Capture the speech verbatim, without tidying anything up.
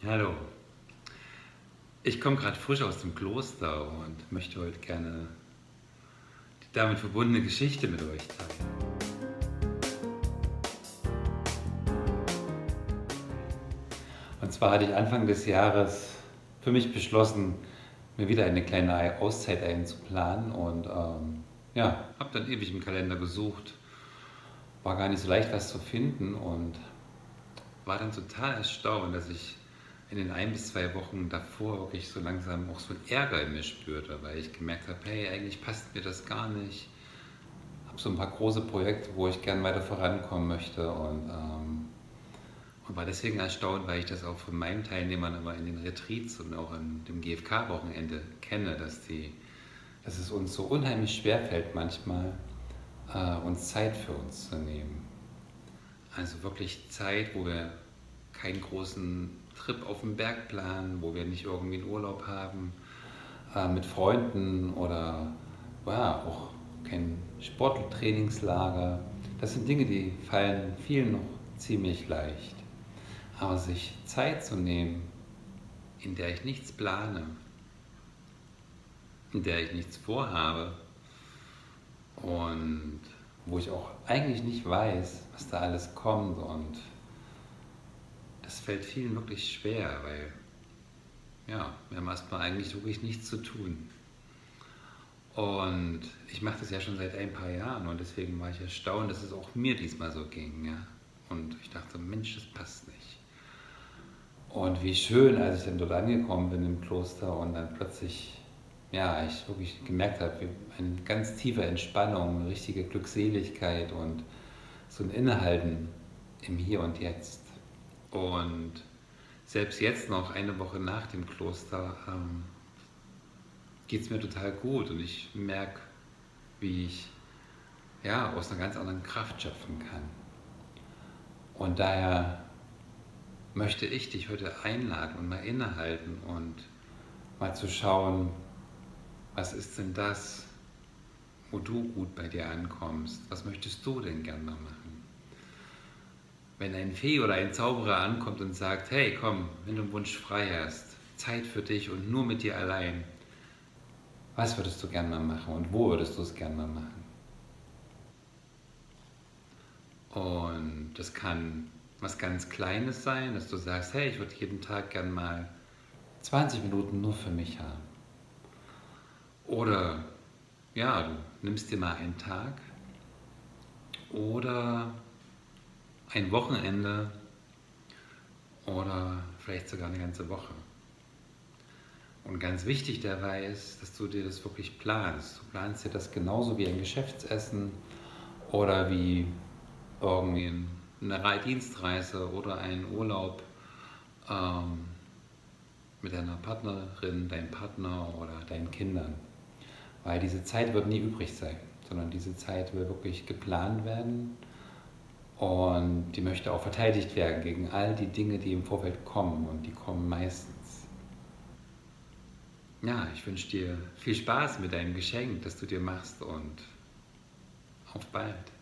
Hallo, ich komme gerade frisch aus dem Kloster und möchte heute gerne die damit verbundene Geschichte mit euch teilen. Und zwar hatte ich Anfang des Jahres für mich beschlossen, mir wieder eine kleine Auszeit einzuplanen und ähm, ja, habe dann ewig im Kalender gesucht, war gar nicht so leicht was zu finden und war dann total erstaunt, dass ich in den ein bis zwei Wochen davor wirklich so langsam auch so einen Ärger in mir spürte, weil ich gemerkt habe, hey, eigentlich passt mir das gar nicht. Ich habe so ein paar große Projekte, wo ich gern weiter vorankommen möchte und, ähm, und war deswegen erstaunt, weil ich das auch von meinen Teilnehmern immer in den Retreats und auch an dem G F K-Wochenende kenne, dass, die, dass es uns so unheimlich schwerfällt manchmal, äh, uns Zeit für uns zu nehmen. Also wirklich Zeit, wo wir keinen großen Trip auf den Berg planen, wo wir nicht irgendwie einen Urlaub haben äh, mit Freunden oder ja, auch kein Sporttrainingslager. Das sind Dinge, die fallen vielen noch ziemlich leicht. Aber sich Zeit zu nehmen, in der ich nichts plane, in der ich nichts vorhabe und wo ich auch eigentlich nicht weiß, was da alles kommt, und das fällt vielen wirklich schwer, weil ja, wir haben erstmal eigentlich wirklich nichts zu tun. Und ich mache das ja schon seit ein paar Jahren und deswegen war ich erstaunt, dass es auch mir diesmal so ging. Ja? Und ich dachte, Mensch, das passt nicht. Und wie schön, als ich dann dort angekommen bin im Kloster und dann plötzlich, ja, ich wirklich gemerkt habe, wie eine ganz tiefe Entspannung, eine richtige Glückseligkeit und so ein Innehalten im Hier und Jetzt. Und selbst jetzt noch, eine Woche nach dem Kloster, ähm, geht es mir total gut und ich merke, wie ich ja, aus einer ganz anderen Kraft schöpfen kann. Und daher möchte ich dich heute einladen und mal innehalten und mal zu schauen, was ist denn das, wo du gut bei dir ankommst? Was möchtest du denn gerne mal machen? Wenn ein Fee oder ein Zauberer ankommt und sagt, hey komm, wenn du einen Wunsch frei hast, Zeit für dich und nur mit dir allein, was würdest du gerne mal machen und wo würdest du es gerne mal machen? Und das kann was ganz Kleines sein, dass du sagst, hey, ich würde jeden Tag gerne mal zwanzig Minuten nur für mich haben. Oder ja, du nimmst dir mal einen Tag oder ein Wochenende oder vielleicht sogar eine ganze Woche. Und ganz wichtig dabei ist, dass du dir das wirklich planst. Du planst dir das genauso wie ein Geschäftsessen oder wie irgendwie eine Dienstreise oder einen Urlaub ähm, mit deiner Partnerin, deinem Partner oder deinen Kindern. Weil diese Zeit wird nie übrig sein, sondern diese Zeit will wirklich geplant werden und die möchte auch verteidigt werden gegen all die Dinge, die im Vorfeld kommen, und die kommen meistens. Ja, ich wünsche dir viel Spaß mit deinem Geschenk, das du dir machst, und auf bald.